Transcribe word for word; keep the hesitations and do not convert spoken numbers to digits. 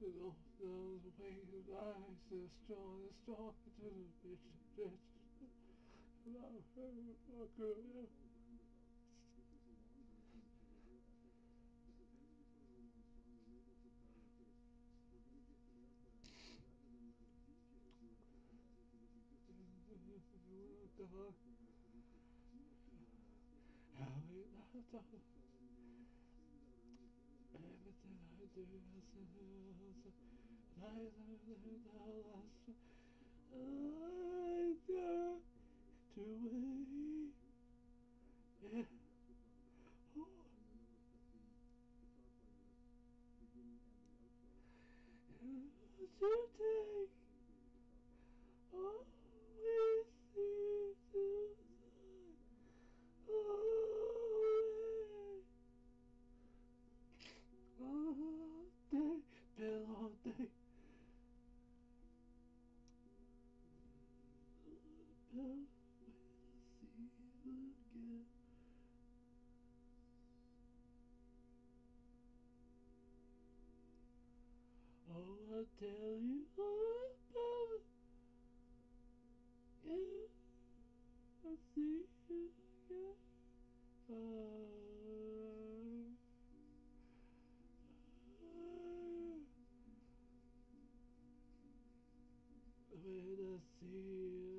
Those, those waves rise, they're strong, they're strong to the bitch, bitch. Love her, fuck her, yeah. Dog. How we love dog. Everything I do, I say, I learn the last. I dare to wait. Yeah. Oh. To take always seems to side away. All day, been all day. Been waiting to see you again. Oh, I'll tell you all about it. Yeah, I'll see you again. Bye. When I see you